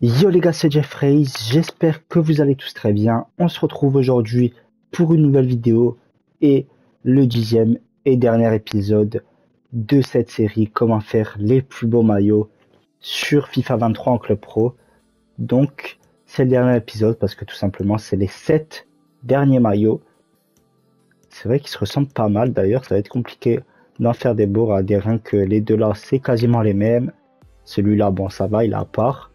Yo les gars, c'est Jeffrey, j'espère que vous allez tous très bien. On se retrouve aujourd'hui pour une nouvelle vidéo et le 10e et dernier épisode de cette série comment faire les plus beaux maillots sur FIFA 23 en club pro. Donc c'est le dernier épisode parce que tout simplement c'est les 7 derniers maillots. C'est vrai qu'ils se ressemblent pas mal d'ailleurs, ça va être compliqué d'en faire des beaux, à dire rien que les deux là c'est quasiment les mêmes. Celui-là bon ça va, il est à part.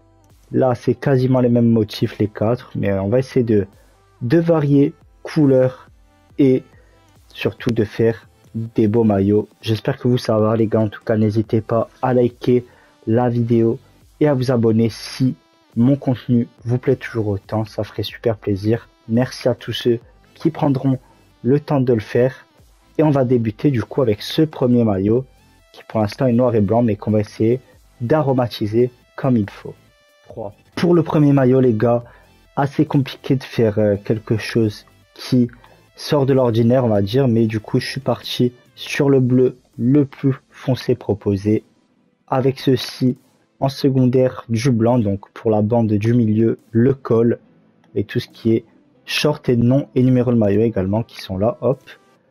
Là, c'est quasiment les mêmes motifs, les 4, mais on va essayer de varier couleurs et surtout de faire des beaux maillots. J'espère que vous, ça va, les gars. En tout cas, n'hésitez pas à liker la vidéo et à vous abonner si mon contenu vous plaît toujours autant. Ça ferait super plaisir. Merci à tous ceux qui prendront le temps de le faire. Et on va débuter du coup avec ce premier maillot qui pour l'instant est noir et blanc, mais qu'on va essayer d'aromatiser comme il faut. Pour le premier maillot, les gars, assez compliqué de faire quelque chose qui sort de l'ordinaire, on va dire, mais du coup, je suis parti sur le bleu le plus foncé proposé, avec ceci en secondaire du blanc, donc pour la bande du milieu, le col, et tout ce qui est short et nom et numéro de maillot également qui sont là, hop,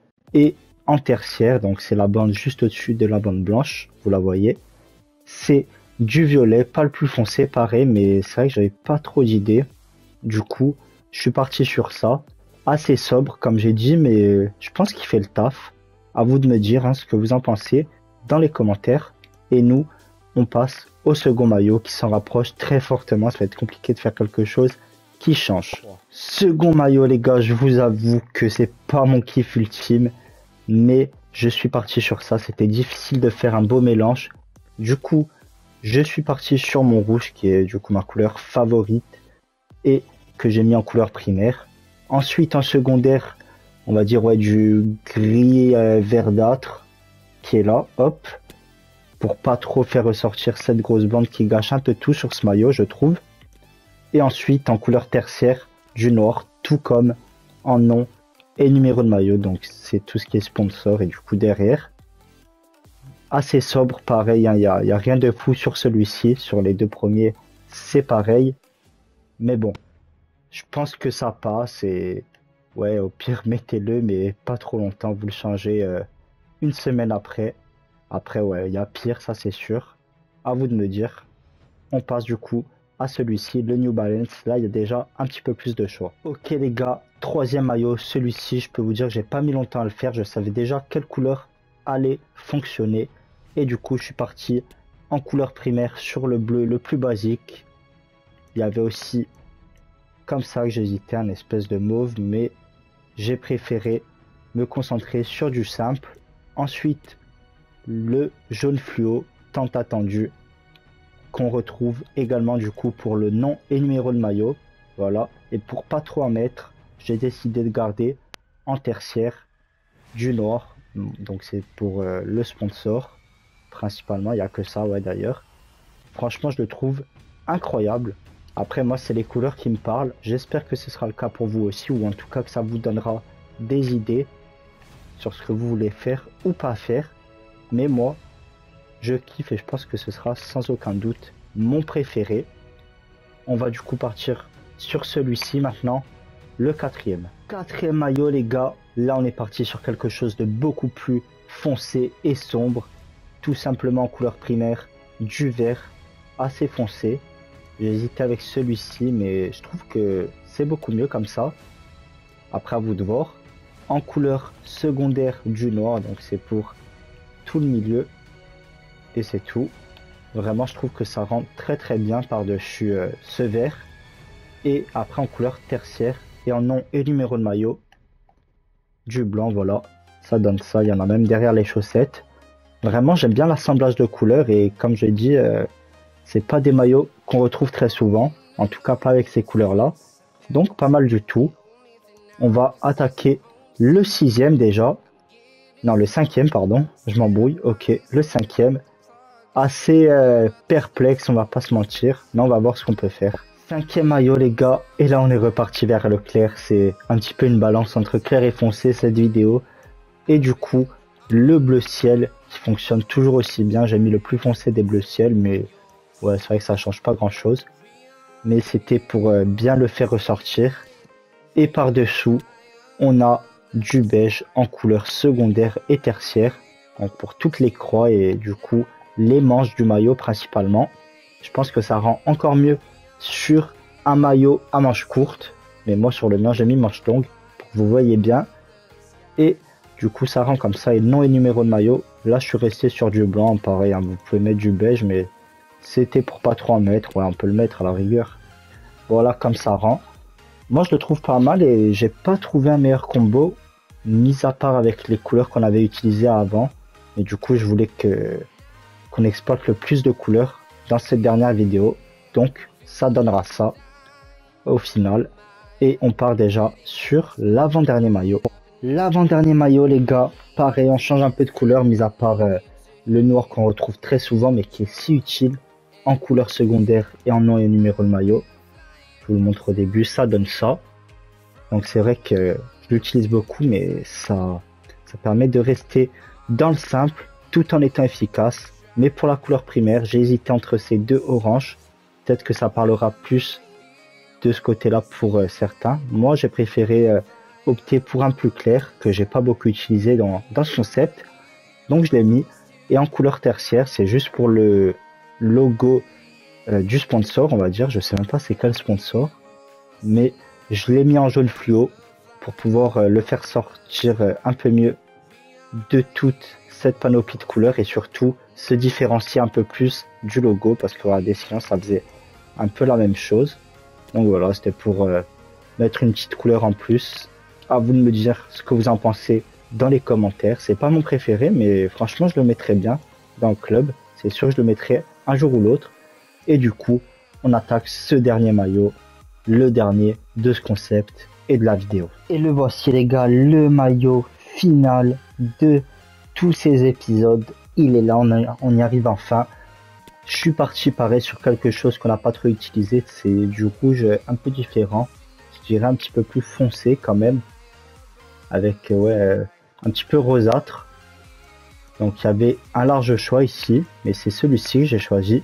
et en tertiaire, donc c'est la bande juste au-dessus de la bande blanche, vous la voyez, c'est du violet, pas le plus foncé, pareil, mais c'est vrai que j'avais pas trop d'idées. Du coup, je suis parti sur ça. Assez sobre, comme j'ai dit, mais je pense qu'il fait le taf. À vous de me dire ce que vous en pensez dans les commentaires. Et nous, on passe au second maillot qui s'en rapproche très fortement. Ça va être compliqué de faire quelque chose qui change. Second maillot, les gars, je vous avoue que c'est pas mon kiff ultime, mais je suis parti sur ça. C'était difficile de faire un beau mélange. Du coup, je suis parti sur mon rouge qui est du coup ma couleur favorite et que j'ai mis en couleur primaire. Ensuite en secondaire, on va dire du gris verdâtre qui est là, hop, pour pas trop faire ressortir cette grosse bande qui gâche un peu tout sur ce maillot je trouve. Et ensuite en couleur tertiaire du noir, tout comme en nom et numéro de maillot, donc c'est tout ce qui est sponsor et du coup derrière. Assez sobre, pareil, y a rien de fou sur celui-ci, sur les deux premiers, c'est pareil. Mais bon, je pense que ça passe et ouais, au pire, mettez-le, mais pas trop longtemps, vous le changez une semaine après. Après, ouais, il y a pire, ça c'est sûr. À vous de me dire. On passe du coup à celui-ci, le New Balance. Là, il y a déjà un petit peu plus de choix. Ok les gars, troisième maillot, celui-ci, je peux vous dire que j'ai pas mis longtemps à le faire. Je savais déjà quelle couleur allait fonctionner. Et du coup, je suis parti en couleur primaire sur le bleu le plus basique. Il y avait aussi, comme ça que j'hésitais, un espèce de mauve, mais j'ai préféré me concentrer sur du simple. Ensuite, le jaune fluo, tant attendu, qu'on retrouve également du coup pour le nom et numéro de maillot. Voilà. Et pour pas trop en mettre, j'ai décidé de garder en tertiaire du noir. Donc c'est pour le sponsor. Principalement, il n'y a que ça, ouais, d'ailleurs. Franchement, je le trouve incroyable. Après, moi, c'est les couleurs qui me parlent. J'espère que ce sera le cas pour vous aussi, ou en tout cas que ça vous donnera des idées sur ce que vous voulez faire ou pas faire. Mais moi, je kiffe et je pense que ce sera sans aucun doute mon préféré. On va du coup partir sur celui-ci maintenant, le quatrième. Quatrième maillot, les gars. Là, on est parti sur quelque chose de beaucoup plus foncé et sombre. Tout simplement en couleur primaire, du vert assez foncé. J'ai hésité avec celui-ci, mais je trouve que c'est beaucoup mieux comme ça. Après, à vous de voir. En couleur secondaire, du noir, donc c'est pour tout le milieu. Et c'est tout. Vraiment, je trouve que ça rend très très bien par-dessus ce vert. Et après, en couleur tertiaire et en nom et numéro de maillot, du blanc, voilà. Ça donne ça. Il y en a même derrière les chaussettes. Vraiment, j'aime bien l'assemblage de couleurs et comme je l'ai dit, c'est pas des maillots qu'on retrouve très souvent, en tout cas pas avec ces couleurs-là. Donc pas mal du tout. On va attaquer le sixième déjà. Non, le cinquième, pardon. Je m'embrouille. Ok, le cinquième. Assez perplexe, on va pas se mentir. Mais on va voir ce qu'on peut faire. Cinquième maillot, les gars. Et là, on est reparti vers le clair. C'est un petit peu une balance entre clair et foncé cette vidéo. Et du coup, le bleu ciel qui fonctionne toujours aussi bien. J'ai mis le plus foncé des bleus ciel, mais ouais, c'est vrai que ça change pas grand chose. mais c'était pour bien le faire ressortir. Et par-dessous, on a du beige en couleur secondaire et tertiaire, donc pour toutes les croix et du coup les manches du maillot principalement. Je pense que ça rend encore mieux sur un maillot à manches courtes, mais moi sur le mien j'ai mis manches longues pour que vous voyez bien. Et du coup ça rend comme ça, et nom et numéro de maillot. Là je suis resté sur du blanc, pareil, hein, vous pouvez mettre du beige, mais c'était pour pas trop en mettre. Ouais, on peut le mettre à la rigueur. Voilà comme ça rend. Moi je le trouve pas mal et j'ai pas trouvé un meilleur combo, mis à part avec les couleurs qu'on avait utilisées avant. Mais du coup je voulais qu'on exploite le plus de couleurs dans cette dernière vidéo. Donc ça donnera ça au final. Et on part déjà sur l'avant-dernier maillot. L'avant-dernier maillot les gars, pareil, on change un peu de couleur, mis à part le noir qu'on retrouve très souvent mais qui est si utile en couleur secondaire et en nom et numéro de maillot. Je vous le montre au début, ça donne ça. Donc c'est vrai que je l'utilise beaucoup, mais ça permet de rester dans le simple tout en étant efficace. Mais pour la couleur primaire, j'ai hésité entre ces deux oranges. Peut-être que ça parlera plus de ce côté-là pour certains. Moi, j'ai préféré opter pour un plus clair que j'ai pas beaucoup utilisé dans ce concept. Donc je l'ai mis. Et en couleur tertiaire, c'est juste pour le logo du sponsor, on va dire. Je sais même pas c'est quel sponsor, mais je l'ai mis en jaune fluo pour pouvoir le faire sortir un peu mieux de toute cette panoplie de couleurs et surtout se différencier un peu plus du logo, parce que regardez, sinon ça faisait un peu la même chose. Donc voilà, c'était pour mettre une petite couleur en plus. À vous de me dire ce que vous en pensez dans les commentaires. C'est pas mon préféré, mais franchement je le mettrais bien dans le club. C'est sûr que je le mettrai un jour ou l'autre. Et du coup, on attaque ce dernier maillot, le dernier de ce concept et de la vidéo. Et le voici les gars, le maillot final de tous ces épisodes. Il est là, on y arrive enfin. Je suis parti pareil sur quelque chose qu'on n'a pas trop utilisé, c'est du rouge un peu différent. Je dirais un petit peu plus foncé quand même, avec un petit peu rosâtre. Donc il y avait un large choix ici, mais c'est celui-ci que j'ai choisi.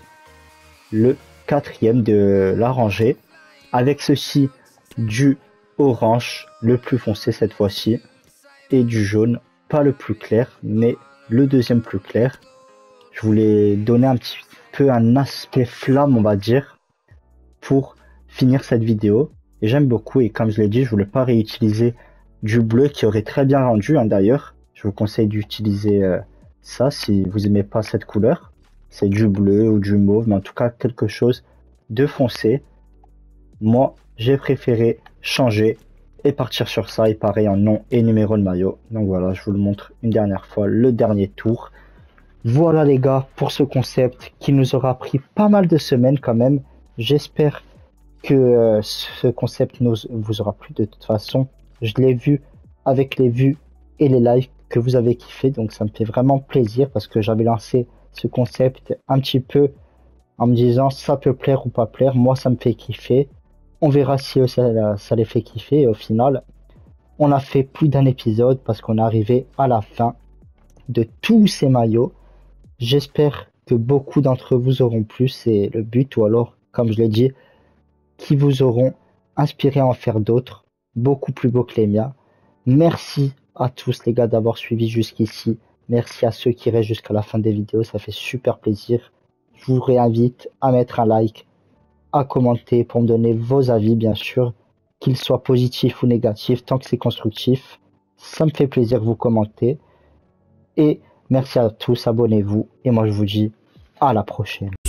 Le quatrième de la rangée, avec ceci du orange le plus foncé cette fois-ci et du jaune, pas le plus clair mais le deuxième plus clair. Je voulais donner un petit peu un aspect flamme, on va dire, pour finir cette vidéo, et j'aime beaucoup. Et comme je l'ai dit, je voulais pas réutiliser du bleu qui aurait très bien rendu, hein, d'ailleurs je vous conseille d'utiliser ça si vous aimez pas cette couleur. C'est du bleu ou du mauve, mais en tout cas quelque chose de foncé. Moi, j'ai préféré changer et partir sur ça, et pareil en nom et numéro de maillot. Donc voilà, je vous le montre une dernière fois, le dernier tour. Voilà les gars, pour ce concept qui nous aura pris pas mal de semaines quand même. J'espère que ce concept vous aura plu. De toute façon, je l'ai vu avec les vues et les likes que vous avez kiffé, donc ça me fait vraiment plaisir, parce que j'avais lancé ce concept un petit peu en me disant ça peut plaire ou pas plaire. Moi ça me fait kiffer, on verra si ça les fait kiffer. Et au final on a fait plus d'un épisode parce qu'on est arrivé à la fin de tous ces maillots. J'espère que beaucoup d'entre vous auront plu, c'est le but, ou alors comme je l'ai dit, qui vous auront inspiré à en faire d'autres beaucoup plus beaux que les miens. Merci à tous les gars d'avoir suivi jusqu'ici. Merci à ceux qui restent jusqu'à la fin des vidéos, ça fait super plaisir. Je vous réinvite à mettre un like, à commenter pour me donner vos avis, bien sûr, qu'ils soient positifs ou négatifs, tant que c'est constructif. Ça me fait plaisir que vous commentez. Et merci à tous, abonnez-vous. Et moi je vous dis à la prochaine.